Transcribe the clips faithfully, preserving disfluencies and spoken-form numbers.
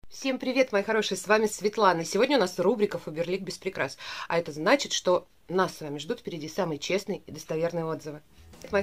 Всем привет, мои хорошие, с вами Светлана. Сегодня у нас рубрика «Фаберлик без прикрас». А это значит, что нас с вами ждут впереди самые честные и достоверные отзывы. Мои...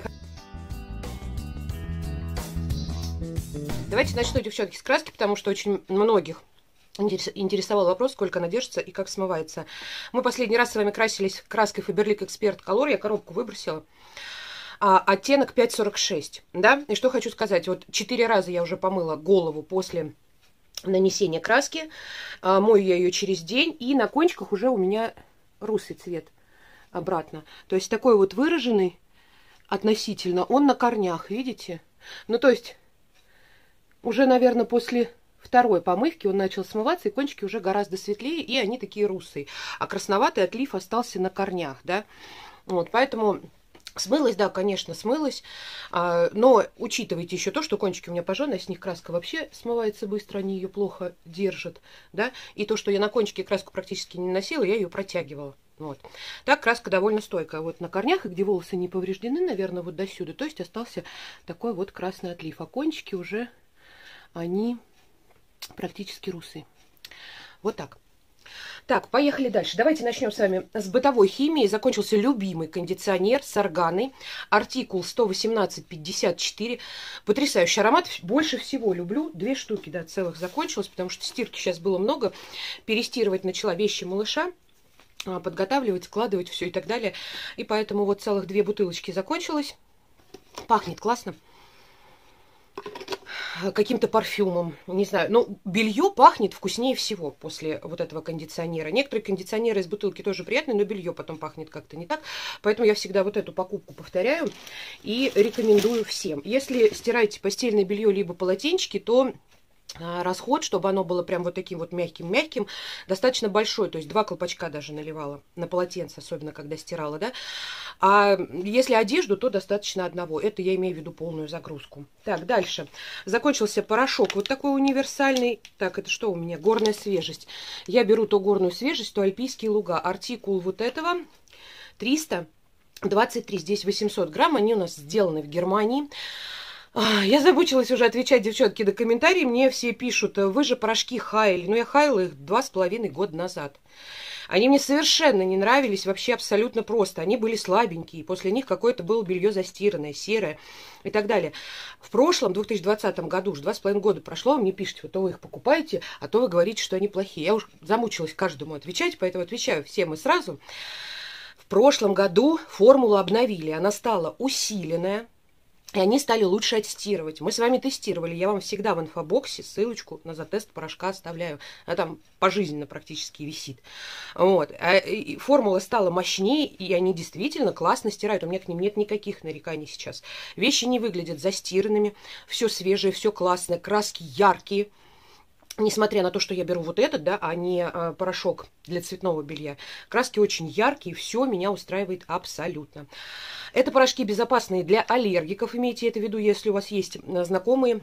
Давайте начну, девчонки, с краски, потому что очень многих интересовал вопрос, сколько она держится и как смывается. Мы последний раз с вами красились краской Фаберлик Эксперт Колор. Я коробку выбросила. А, оттенок пять сорок шесть, да? И что хочу сказать. Вот четыре раза я уже помыла голову после нанесения краски. А, мою я ее через день. И на кончиках уже у меня русый цвет обратно. То есть такой вот выраженный относительно. Он на корнях, видите? Ну, то есть уже, наверное, после второй помывки он начал смываться, и кончики уже гораздо светлее, и они такие русые. А красноватый отлив остался на корнях, да? Вот, поэтому... Смылась, да, конечно, смылась, а, но учитывайте еще то, что кончики у меня пожженные, с них краска вообще смывается быстро, они ее плохо держат, да, и то, что я на кончике краску практически не наносила, я ее протягивала, вот. Так краска довольно стойкая, вот на корнях, где волосы не повреждены, наверное, вот до сюда, то есть остался такой вот красный отлив, а кончики уже, они практически русые, вот так. Так, поехали дальше. Давайте начнем с вами с бытовой химии. Закончился любимый кондиционер с органой. Артикул сто восемнадцать пятьдесят четыре. Потрясающий аромат. Больше всего люблю. Две штуки, да, целых закончилось, потому что стирки сейчас было много. Перестирывать начала вещи малыша. Подготавливать, складывать все и так далее. И поэтому вот целых две бутылочки закончилось. Пахнет классно. Каким-то парфюмом, не знаю. Но белье пахнет вкуснее всего после вот этого кондиционера. Некоторые кондиционеры из бутылки тоже приятные, но белье потом пахнет как-то не так. Поэтому я всегда вот эту покупку повторяю и рекомендую всем. Если стираете постельное белье либо полотенчики, то расход, чтобы оно было прям вот таким вот мягким-мягким, достаточно большой. То есть два колпачка даже наливала на полотенце, особенно когда стирала, да. А если одежду, то достаточно одного. Это я имею в виду полную загрузку. Так, дальше. Закончился порошок вот такой универсальный. Так, это что у меня? Горная свежесть. Я беру то горную свежесть, то альпийские луга. Артикул вот этого триста двадцать три. Здесь восемьсот грамм. Они у нас сделаны в Германии. Я замучилась уже отвечать, девчонки, на комментарии. Мне все пишут, вы же порошки хаяли. Ну, я хаяла их два с половиной года назад. Они мне совершенно не нравились, вообще абсолютно просто. Они были слабенькие, после них какое-то было белье застиранное, серое и так далее. В прошлом, в две тысячи двадцатом году, уже два с половиной года прошло, вы мне пишете, вот то вы их покупаете, а то вы говорите, что они плохие. Я уже замучилась каждому отвечать, поэтому отвечаю всем и сразу. В прошлом году формулу обновили, она стала усиленная. И они стали лучше отстирывать. Мы с вами тестировали. Я вам всегда в инфобоксе ссылочку на затест порошка оставляю. Она там пожизненно практически висит. Вот. А формула стала мощнее, и они действительно классно стирают. У меня к ним нет никаких нареканий сейчас. Вещи не выглядят застиранными. Все свежее, все классное. Краски яркие. Несмотря на то, что я беру вот этот, да, а не а, порошок для цветного белья. Краски очень яркие, все меня устраивает абсолютно. Это порошки безопасные для аллергиков, имейте это в виду, если у вас есть знакомые.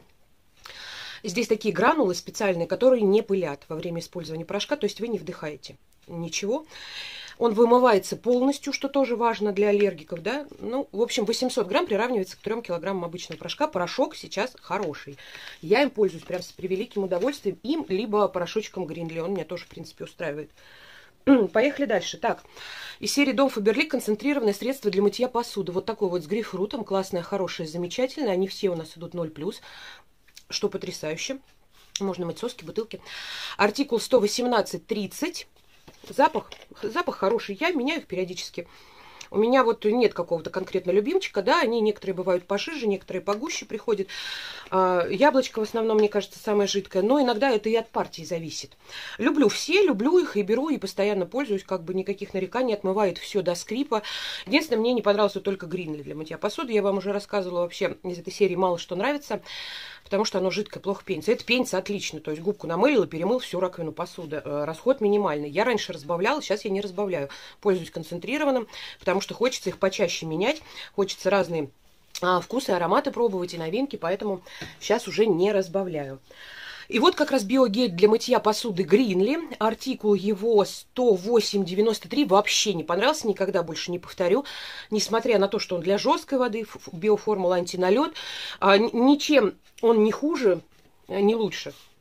Здесь такие гранулы специальные, которые не пылят во время использования порошка, то есть вы не вдыхаете ничего. Он вымывается полностью, что тоже важно для аллергиков, да. Ну, в общем, восемьсот грамм приравнивается к трём килограммам обычного порошка. Порошок сейчас хороший. Я им пользуюсь прям с превеликим удовольствием. Им, либо порошочком Гринли. Он меня тоже, в принципе, устраивает. Поехали дальше. Так, из серии Дом Фаберлик концентрированное средство для мытья посуды. Вот такой вот с грейпфрутом. Классное, хорошее, замечательное. Они все у нас идут ноль плюс, что потрясающе. Можно мыть соски, бутылки. Артикул сто восемнадцать тридцать. Запах, запах хороший, я меняю их периодически. У меня вот нет какого-то конкретно любимчика, да, они некоторые бывают пожиже, некоторые погуще приходят. А, яблочко в основном, мне кажется, самое жидкое, но иногда это и от партии зависит. Люблю все, люблю их и беру, и постоянно пользуюсь, как бы никаких нареканий, отмывает все до скрипа. Единственное, мне не понравился только Гринли для мытья посуды, я вам уже рассказывала, вообще из этой серии мало что нравится, потому что оно жидкое, плохо пенится. Это пенится отлично, то есть губку намылила, перемыл всю раковину посуды. Расход минимальный. Я раньше разбавляла, сейчас я не разбавляю. Пользуюсь концентрированным, потому что хочется их почаще менять, хочется разные а, вкусы, ароматы пробовать и новинки, поэтому сейчас уже не разбавляю. И вот как раз биогель для мытья посуды Гринли. Артикул его сто восемь девяносто три. Вообще не понравился, никогда больше не повторю. Несмотря на то, что он для жесткой воды, биоформула антиналет. А, ничем он не хуже, не лучше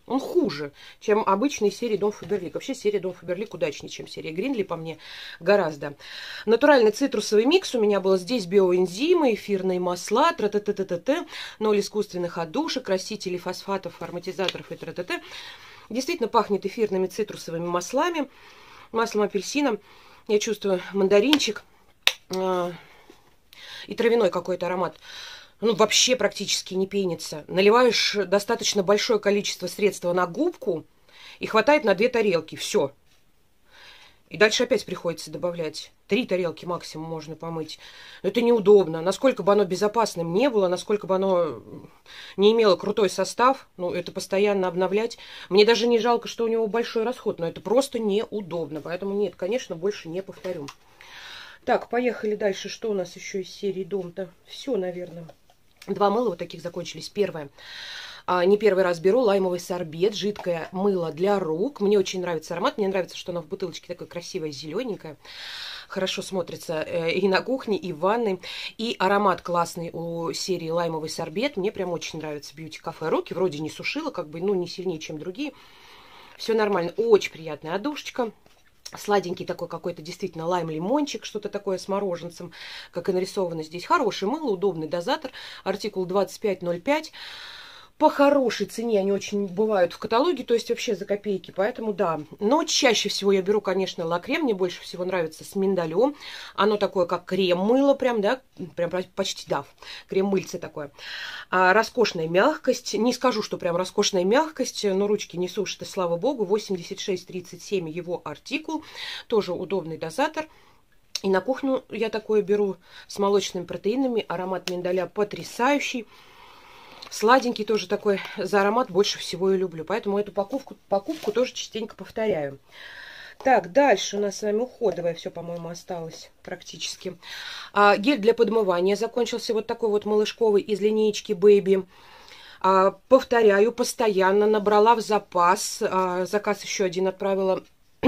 Он хуже, чем обычные серии Дом Фаберлик. Вообще серия Дом Фаберлик удачнее, чем серия Гринли, по мне, гораздо. Натуральный цитрусовый микс у меня был. Здесь биоэнзимы, эфирные масла, тра-та-та-та-та, ноль искусственных отдушек, красителей, фосфатов, ароматизаторов и тра-та-та. Действительно пахнет эфирными цитрусовыми маслами, маслом апельсина. Я чувствую мандаринчик э, и травяной какой-то аромат. Ну, вообще практически не пенится. Наливаешь достаточно большое количество средства на губку, и хватает на две тарелки. Все. И дальше опять приходится добавлять. Три тарелки максимум можно помыть. Но это неудобно. Насколько бы оно безопасным не было, насколько бы оно не имело крутой состав, ну, это постоянно обновлять. Мне даже не жалко, что у него большой расход, но это просто неудобно. Поэтому нет, конечно, больше не повторю. Так, поехали дальше. Что у нас еще из серии Дом-то? Все, наверное. Два мыла вот таких закончились. Первое. А, не первый раз беру лаймовый сорбет, жидкое мыло для рук. Мне очень нравится аромат. Мне нравится, что оно в бутылочке такое красивое, зелененькое. Хорошо смотрится э, и на кухне, и в ванной. И аромат классный у серии лаймовый сорбет. Мне прям очень нравится бьюти-кафе. Руки вроде не сушила, как бы, ну, не сильнее, чем другие. Все нормально. Очень приятная одушечка. Сладенький такой какой-то действительно лайм-лимончик, что-то такое с мороженцем, как и нарисовано здесь. Хороший мыло, удобный дозатор, артикул двадцать пять ноль пять. По хорошей цене они очень бывают в каталоге, то есть вообще за копейки, поэтому да. Но чаще всего я беру, конечно, лакрем, мне больше всего нравится с миндалем. Оно такое, как крем-мыло, прям, да, прям почти, да, крем-мыльце такое. А, роскошная мягкость, не скажу, что прям роскошная мягкость, но ручки не сушат, и слава богу, восемьдесят шесть тридцать семь его артикул, тоже удобный дозатор. И на кухню я такое беру с молочными протеинами, аромат миндаля потрясающий. Сладенький тоже такой, за аромат больше всего и люблю. Поэтому эту покупку, покупку тоже частенько повторяю. Так, дальше у нас с вами уходовое все, по-моему, осталось практически. А, гель для подмывания закончился вот такой вот малышковый из линеечки Baby. А, повторяю, постоянно набрала в запас. А, заказ еще один отправила.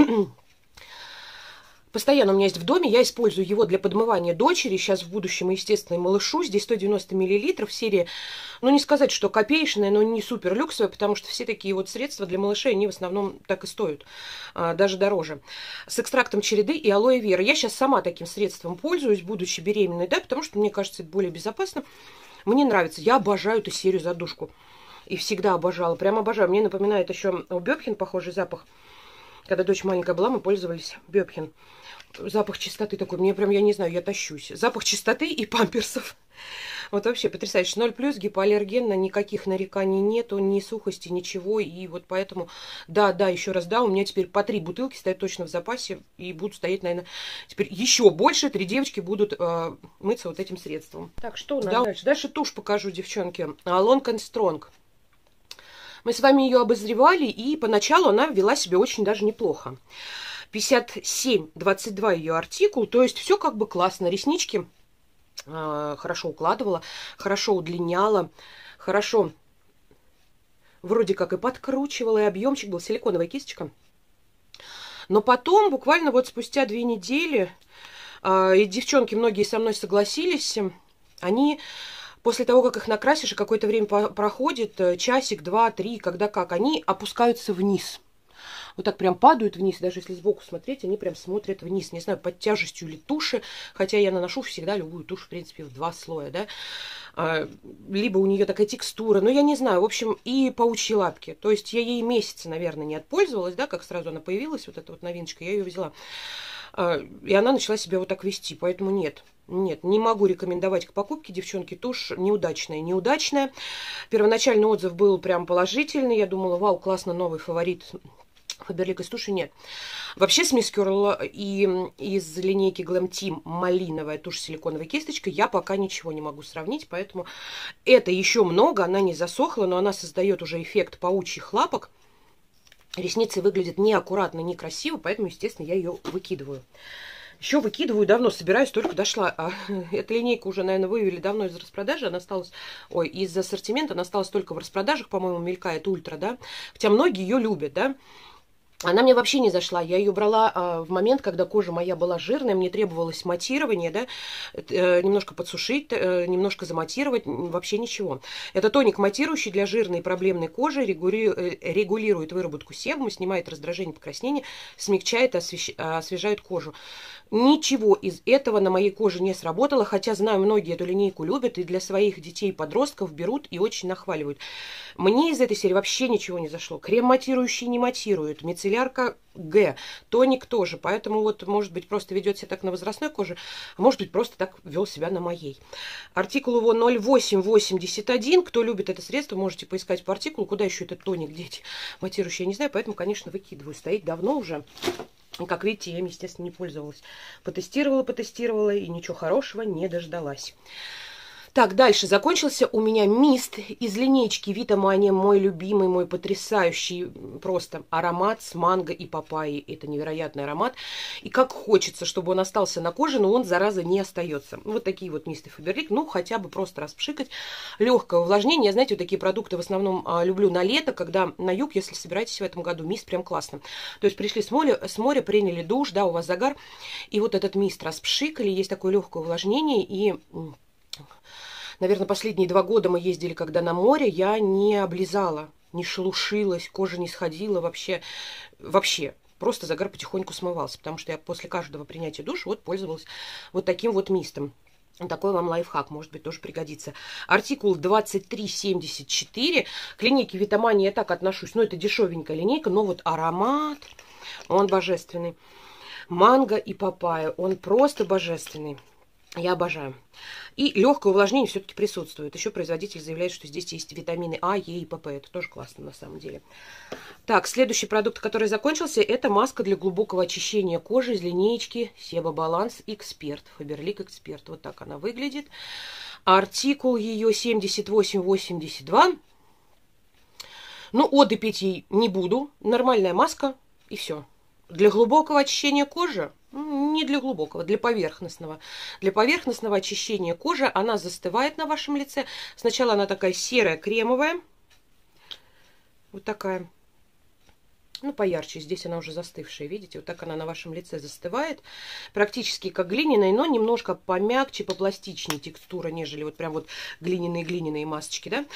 Постоянно у меня есть в доме, я использую его для подмывания дочери, сейчас в будущем, естественно, и малышу. Здесь сто девяносто миллилитров, серия, ну не сказать, что копеечная, но не супер люксовая, потому что все такие вот средства для малышей, они в основном так и стоят, а, даже дороже. С экстрактом череды и алоэ вера. Я сейчас сама таким средством пользуюсь, будучи беременной, да, потому что мне кажется, это более безопасно. Мне нравится, я обожаю эту серию задушку. И всегда обожала, прям обожаю. Мне напоминает еще у Бёбхен похожий запах. Когда дочь маленькая была, мы пользовались Бёбхен. Запах чистоты такой, мне прям, я не знаю, я тащусь. Запах чистоты и памперсов. Вот вообще потрясающе. ноль плюс, гипоаллергенно, никаких нареканий нету, ни сухости, ничего. И вот поэтому, да, да, еще раз, да, у меня теперь по три бутылки стоят точно в запасе. И будут стоять, наверное, теперь еще больше. Три девочки будут э, мыться вот этим средством. Так, что у нас да. дальше? Дальше тушь покажу, девчонки. Long and Strong. Мы с вами ее обозревали, и поначалу она вела себя очень даже неплохо. пятьдесят семь двадцать два ее артикул, то есть все как бы классно. Реснички э, хорошо укладывала, хорошо удлиняла, хорошо вроде как и подкручивала, и объемчик был, силиконовая кисточка. Но потом, буквально вот спустя две недели, э, и девчонки многие со мной согласились, они... После того, как их накрасишь, и какое-то время проходит, часик, два, три, когда как, они опускаются вниз. Вот так прям падают вниз, даже если сбоку смотреть, они прям смотрят вниз. Не знаю, под тяжестью ли туши, хотя я наношу всегда любую тушь, в принципе, в два слоя, да. Либо у нее такая текстура, но я не знаю, в общем, и паучьи лапки. То есть я ей месяца, наверное, не отпользовалась, да, как сразу она появилась, вот эта вот новиночка, я ее взяла. И она начала себя вот так вести, поэтому нет. Нет, не могу рекомендовать к покупке, девчонки, тушь неудачная, неудачная. Первоначальный отзыв был прям положительный, я думала, вау, классно, новый фаворит Фаберлик из туши, нет. Вообще с Мисс Кёрл и из линейки Glam Team малиновая тушь с силиконовой кисточкой я пока ничего не могу сравнить, поэтому это еще много, она не засохла, но она создает уже эффект паучьих лапок. Ресницы выглядят неаккуратно, некрасиво, поэтому, естественно, я ее выкидываю. Еще выкидываю, давно собираюсь, только дошла. А, эта линейка уже, наверное, вывели давно из распродажи. Она осталась, ой, из ассортимента, она осталась только в распродажах, по-моему, мелькает ультра, да. Хотя многие ее любят, да. Она мне вообще не зашла. Я ее брала а, в момент, когда кожа моя была жирная, мне требовалось матирование, да, э, немножко подсушить, э, немножко заматировать, вообще ничего. Это тоник матирующий для жирной и проблемной кожи, регули, э, регулирует выработку себума, снимает раздражение, покраснение, смягчает, освещ, освежает кожу. Ничего из этого на моей коже не сработало, хотя знаю, многие эту линейку любят и для своих детей и подростков берут и очень нахваливают. Мне из этой серии вообще ничего не зашло. Крем матирующий не матирует, мицеллярка Г, тоник тоже, поэтому вот, может быть, просто ведет себя так на возрастной коже, а может быть, просто так вел себя на моей. Артикул его ноль восемь восемьдесят один, кто любит это средство, можете поискать по артикулу, куда еще этот тоник деть матирующий, я не знаю, поэтому, конечно, выкидываю, стоит давно уже. Как видите, я им, естественно, не пользовалась. Потестировала, потестировала и ничего хорошего не дождалась. Так, дальше. Закончился у меня мист из линейки Витамания. Мой любимый, мой потрясающий просто аромат с манго и папайей. Это невероятный аромат. И как хочется, чтобы он остался на коже, но он, зараза, не остается. Вот такие вот мисты Фаберлик. Ну, хотя бы просто распшикать. Легкое увлажнение. Знаете, вот такие продукты в основном а, люблю на лето, когда на юг, если собираетесь в этом году, мист прям классно. То есть пришли с моря, с моря, приняли душ, да, у вас загар. И вот этот мист распшикали. Есть такое легкое увлажнение и... Наверное, последние два года мы ездили, когда на море, я не облизала, не шелушилась, кожа не сходила вообще, вообще. Просто загар потихоньку смывался, потому что я после каждого принятия душа вот пользовалась вот таким вот мистом. Такой вам лайфхак, может быть, тоже пригодится. Артикул двадцать три семьдесят четыре. К линейке Витамания я так отношусь. Ну, это дешевенькая линейка, но вот аромат, он божественный. Манго и папайя, он просто божественный. Я обожаю. И легкое увлажнение все-таки присутствует. Еще производитель заявляет, что здесь есть витамины А, Е и ПП. Это тоже классно на самом деле. Так, следующий продукт, который закончился, это маска для глубокого очищения кожи из линеечки Себа Баланс Эксперт. Фаберлик Эксперт. Вот так она выглядит. Артикул ее семьдесят восемь восемьдесят два. Ну, оды пить ей не буду. Нормальная маска и все. Для глубокого очищения кожи? Не для глубокого, для поверхностного. Для поверхностного очищения кожи она застывает на вашем лице. Сначала она такая серая, кремовая. Вот такая. Ну, поярче. Здесь она уже застывшая, видите? Вот так она на вашем лице застывает. Практически как глиняная, но немножко помягче, попластичнее текстура, нежели вот прям вот глиняные-глиняные масочки, да?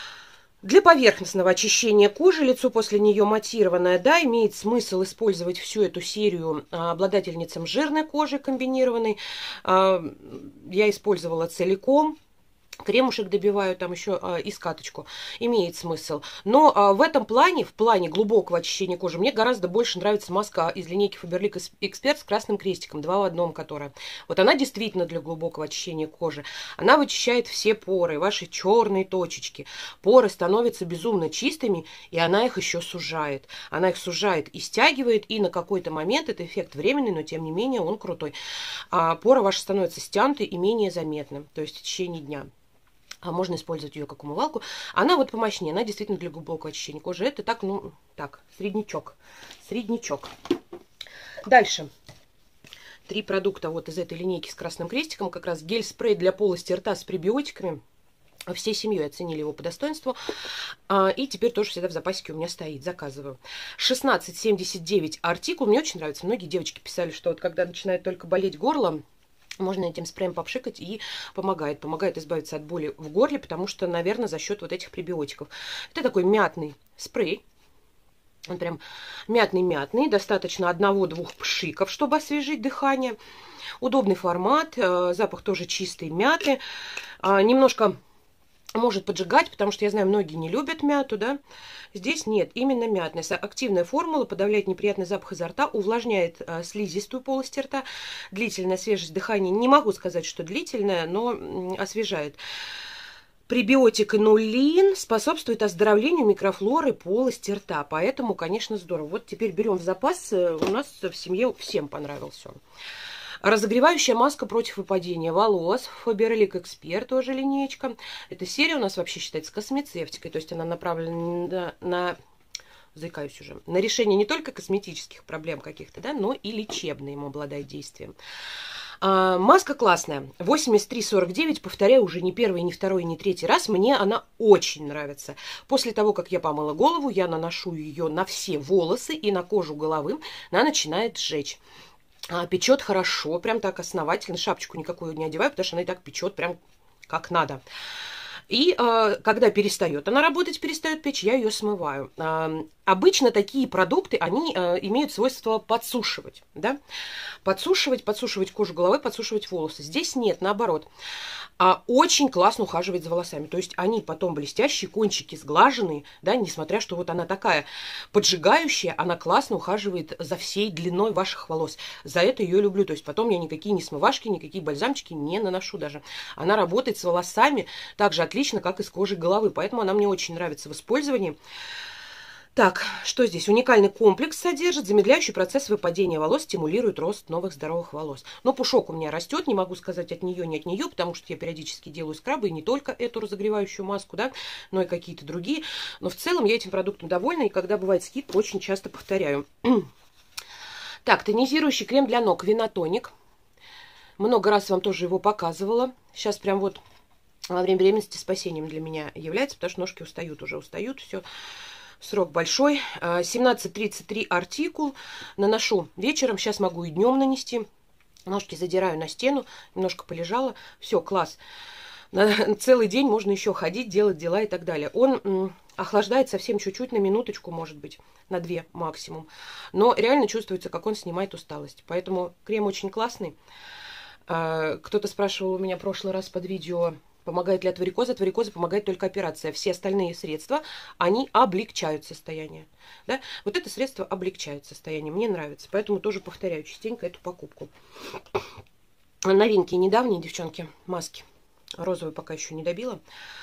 Для поверхностного очищения кожи, лицо после нее матированное, да, имеет смысл использовать всю эту серию а, обладательницам жирной кожи комбинированной. А, я использовала целиком. Кремушек добиваю, там еще а, и скаточку. Имеет смысл. Но а, в этом плане, в плане глубокого очищения кожи, мне гораздо больше нравится маска из линейки Faberlic Expert с красным крестиком, два в одном, которая. Вот она действительно для глубокого очищения кожи. Она вычищает все поры, ваши черные точечки. Поры становятся безумно чистыми, и она их еще сужает. Она их сужает и стягивает, и на какой-то момент, это эффект временный, но тем не менее он крутой. А поры ваши становятся стянуты и менее заметны, то есть в течение дня. А можно использовать ее как умывалку. Она вот помощнее, она действительно для глубокого очищения кожи. Это так, ну, так, среднячок. Среднячок. Дальше. Три продукта вот из этой линейки с красным крестиком. Как раз гель-спрей для полости рта с пребиотиками. Всей семьей оценили его по достоинству. А, и теперь тоже всегда в запасике у меня стоит. Заказываю. шестнадцать семьдесят девять артикул. Мне очень нравится. Многие девочки писали, что вот когда начинает только болеть горло, можно этим спреем попшикать, и помогает. Помогает избавиться от боли в горле, потому что, наверное, за счет вот этих пребиотиков. Это такой мятный спрей. Он прям мятный-мятный. Достаточно одного-двух пшиков, чтобы освежить дыхание. Удобный формат. Запах тоже чистый мяты. Немножко может поджигать, потому что я знаю, многие не любят мяту, да. Здесь нет, именно мятная. Активная формула подавляет неприятный запах изо рта, увлажняет а, слизистую полость рта. Длительная свежесть дыхания, не могу сказать, что длительная, но м, освежает. Пребиотик инулин способствует оздоровлению микрофлоры полости рта, поэтому, конечно, здорово. Вот теперь берем в запас, у нас в семье всем понравился он. Разогревающая маска против выпадения волос. Faberlic Expert, тоже линеечка. Эта серия у нас вообще считается космецевтикой. То есть она направлена на, на, заикаюсь уже, на решение не только косметических проблем каких-то, да, но и лечебное ему обладает действием. А, маска классная. восемьдесят три сорок девять, повторяю уже не первый, не второй, не третий раз. Мне она очень нравится. После того, как я помыла голову, я наношу ее на все волосы и на кожу головы. Она начинает сжечь. А, печет хорошо, прям так основательно. Шапочку никакую не одеваю, потому что она и так печет прям как надо. И э, когда перестает она работать, перестает печь, я ее смываю. Э, обычно такие продукты, они э, имеют свойство подсушивать, да? Подсушивать, подсушивать кожу головы, подсушивать волосы. Здесь нет, наоборот. А очень классно ухаживать за волосами. То есть они потом блестящие, кончики сглаженные, да, несмотря, что вот она такая поджигающая, она классно ухаживает за всей длиной ваших волос. За это ее люблю. То есть потом я никакие не смывашки, никакие бальзамчики не наношу даже. Она работает с волосами так же отлично, как и с кожей головы. Поэтому она мне очень нравится в использовании. Так, что здесь? Уникальный комплекс содержит, замедляющий процесс выпадения волос, стимулирует рост новых здоровых волос. Но пушок у меня растет, не могу сказать от нее, не от нее, потому что я периодически делаю скрабы, и не только эту разогревающую маску, да, но и какие-то другие. Но в целом я этим продуктом довольна, и когда бывает скидка, очень часто повторяю. Так, тонизирующий крем для ног, Винотоник. Много раз вам тоже его показывала. Сейчас прям вот во время беременности спасением для меня является, потому что ножки устают, уже устают, все. Срок большой. семнадцать тридцать три артикул. Наношу вечером. Сейчас могу и днем нанести. Ножки задираю на стену. Немножко полежала. Все, класс. На целый день можно еще ходить, делать дела и так далее. Он охлаждает совсем чуть-чуть, на минуточку, может быть, на две максимум. Но реально чувствуется, как он снимает усталость. Поэтому крем очень классный. Кто-то спрашивал у меня в прошлый раз под видео, помогает ли от варикоза? От варикоза помогает только операция. Все остальные средства, они облегчают состояние. Да? Вот это средство облегчает состояние. Мне нравится. Поэтому тоже повторяю частенько эту покупку. Новинки недавние, девчонки, маски. Розовую пока еще не добила.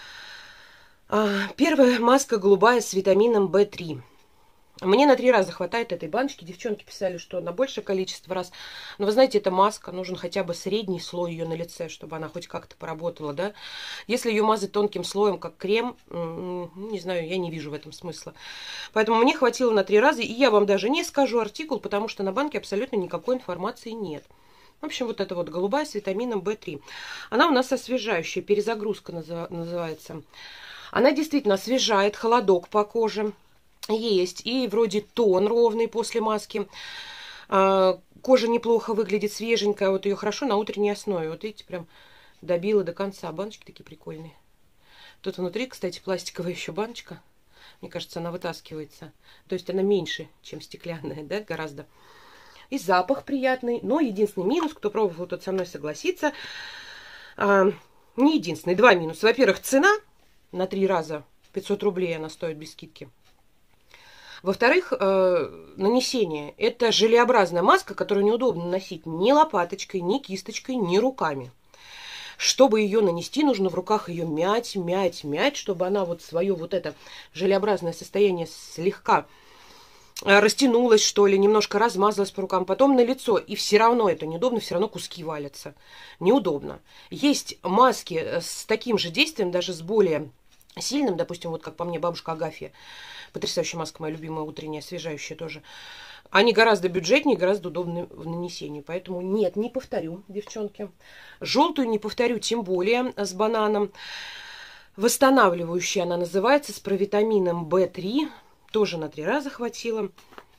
Первая маска голубая с витамином бэ три. Мне на три раза хватает этой баночки. Девчонки писали, что на большее количество раз. Но вы знаете, это маска. Нужен хотя бы средний слой ее на лице, чтобы она хоть как-то поработала, да. Если ее мазать тонким слоем, как крем, не знаю, я не вижу в этом смысла. Поэтому мне хватило на три раза. И я вам даже не скажу артикул, потому что на банке абсолютно никакой информации нет. В общем, вот эта вот голубая с витамином бэ три. Она у нас освежающая. Перезагрузка называется. Она действительно освежает, холодок по коже. Есть. И вроде тон ровный после маски. А, кожа неплохо выглядит, свеженькая. Вот ее хорошо на утренней основе. Вот видите, прям добила до конца. Баночки такие прикольные. Тут внутри, кстати, пластиковая еще баночка. Мне кажется, она вытаскивается. То есть она меньше, чем стеклянная, да, гораздо. И запах приятный. Но единственный минус, кто пробовал, тот со мной согласится. А, не единственный. Два минуса. Во-первых, цена на три раза. пятьсот рублей она стоит без скидки. Во-вторых, э, нанесение. Это желеобразная маска, которую неудобно носить ни лопаточкой, ни кисточкой, ни руками. Чтобы ее нанести, нужно в руках ее мять, мять, мять, чтобы она вот свое вот это желеобразное состояние слегка растянулась, что ли, немножко размазалась по рукам, потом на лицо. И все равно это неудобно, все равно куски валятся. Неудобно. Есть маски с таким же действием, даже с более сильным, допустим, вот как по мне бабушка Агафья. Потрясающая маска, моя любимая, утренняя, освежающая тоже. Они гораздо бюджетнее, гораздо удобнее в нанесении. Поэтому нет, не повторю, девчонки. Желтую не повторю, тем более с бананом. Восстанавливающая она называется, с провитамином бэ три. Тоже на три раза хватило.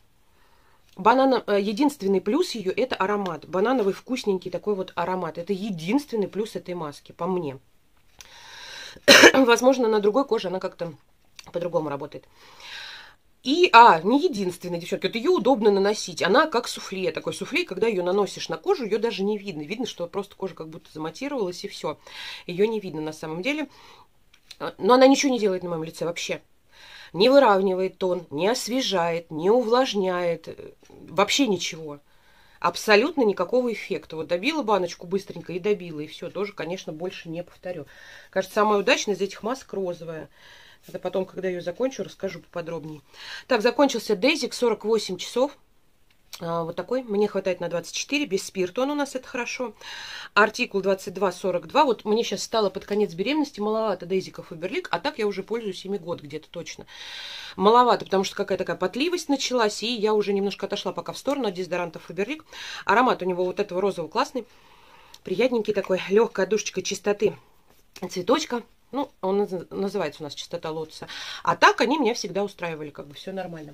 Банан, единственный плюс ее — это аромат. Банановый вкусненький такой вот аромат. Это единственный плюс этой маски, по мне. Возможно, на другой коже она как-то по-другому работает. И, а, не единственная, девчонки, вот ее удобно наносить. Она как суфле, такой суфле, когда ее наносишь на кожу, ее даже не видно. Видно, что просто кожа как будто заматировалась, и все. Ее не видно на самом деле. Но она ничего не делает на моем лице вообще. Не выравнивает тон, не освежает, не увлажняет. Вообще ничего. Абсолютно никакого эффекта. Вот добила баночку быстренько и добила, и все. Тоже, конечно, больше не повторю. Кажется, самая удачная из этих масок розовая. Это потом, когда ее закончу, расскажу поподробнее. Так, закончился Дейзик, сорок восемь часов. А, вот такой. Мне хватает на двадцать четыре. Без спирта он у нас, это хорошо. Артикул двадцать два сорок два. Вот мне сейчас стало под конец беременности маловато Дейзиков Фаберлик, а так я уже пользуюсь ими год где-то точно. Маловато, потому что какая-то такая потливость началась, и я уже немножко отошла пока в сторону от дезодорантов Фаберлик. Аромат у него вот этого розового классный. Приятненький такой, легкая душечка чистоты цветочка. Ну, он называется у нас чистота лотоса. А так они меня всегда устраивали, как бы все нормально.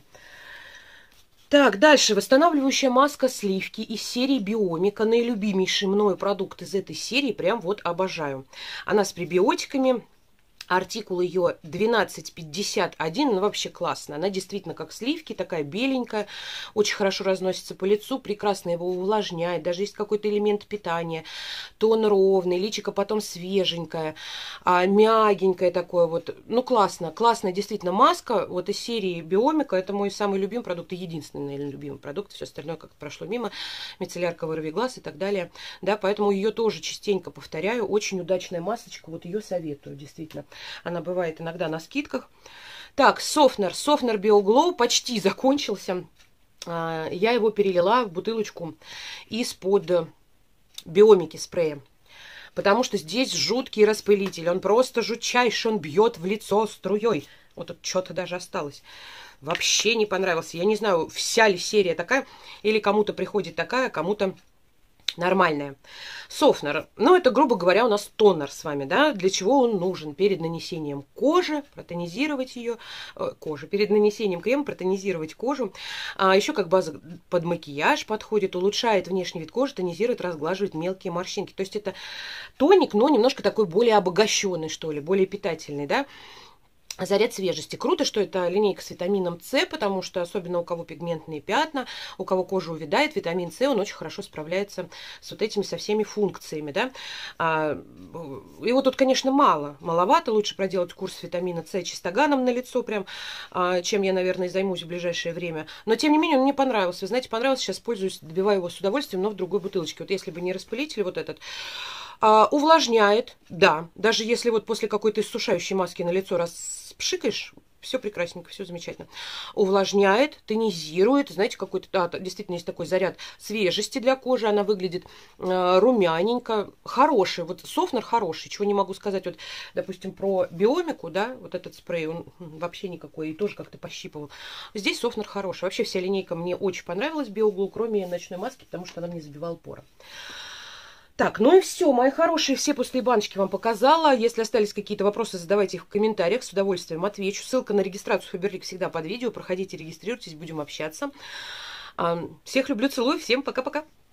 Так, дальше. Восстанавливающая маска сливки из серии Биомика. Наилюбимейший мною продукт из этой серии. Прям вот обожаю. Она с пребиотиками. Артикул ее двенадцать пятьдесят один, ну вообще классно. Она действительно как сливки, такая беленькая, очень хорошо разносится по лицу, прекрасно его увлажняет, даже есть какой-то элемент питания. Тон ровный, личико потом свеженькое, а, мягенькое такое вот. Ну классно, классная действительно маска. Вот из серии Биомика, это мой самый любимый продукт и единственный, наверное, любимый продукт. Все остальное как-то прошло мимо. Мицеллярка, вырви глаз и так далее. Да, поэтому ее тоже частенько повторяю. Очень удачная масочка, вот ее советую, действительно. Она бывает иногда на скидках. Так, Софнер. Софнер Биоглоу почти закончился. Я его перелила в бутылочку из-под Биомики спрея. Потому что здесь жуткий распылитель. Он просто жутчайший. Он бьет в лицо струей. Вот тут что-то даже осталось. Вообще не понравился. Я не знаю, вся ли серия такая. Или кому-то приходит такая, кому-то нормальная. Софнер. Ну, это, грубо говоря, у нас тонер с вами, да. Для чего он нужен? Перед нанесением кожи, протонизировать ее, э, кожи. Перед нанесением крема протонизировать кожу. А еще как база под макияж подходит, улучшает внешний вид кожи, тонизирует, разглаживает мелкие морщинки. То есть это тоник, но немножко такой более обогащенный, что ли, более питательный, да. Заряд свежести. Круто, что это линейка с витамином С, потому что особенно у кого пигментные пятна, у кого кожа увядает, витамин С, он очень хорошо справляется с вот этими, со всеми функциями, да. А, его тут, конечно, мало, маловато, лучше проделать курс витамина С чистоганом на лицо, прям, а, чем я, наверное, займусь в ближайшее время. Но, тем не менее, он мне понравился. Вы знаете, понравился, сейчас пользуюсь, добиваю его с удовольствием, но в другой бутылочке. Вот если бы не распылитель вот этот, а, увлажняет, да, даже если вот после какой-то иссушающей маски на лицо распшикаешь, все прекрасненько, все замечательно. Увлажняет, тонизирует, знаете, какой-то, да, действительно есть такой заряд свежести для кожи, она выглядит э, румяненько, хороший, вот Софнер хороший, чего не могу сказать, вот, допустим, про Биомику, да, вот этот спрей, он вообще никакой, и тоже как-то пощипывал. Здесь Софнер хороший, вообще вся линейка мне очень понравилась, Биоглоу, кроме ночной маски, потому что она мне забивала поры. Так, ну и все, мои хорошие, все пустые баночки вам показала. Если остались какие-то вопросы, задавайте их в комментариях, с удовольствием отвечу. Ссылка на регистрацию Фаберлик всегда под видео. Проходите, регистрируйтесь, будем общаться. Всех люблю, целую, всем пока-пока.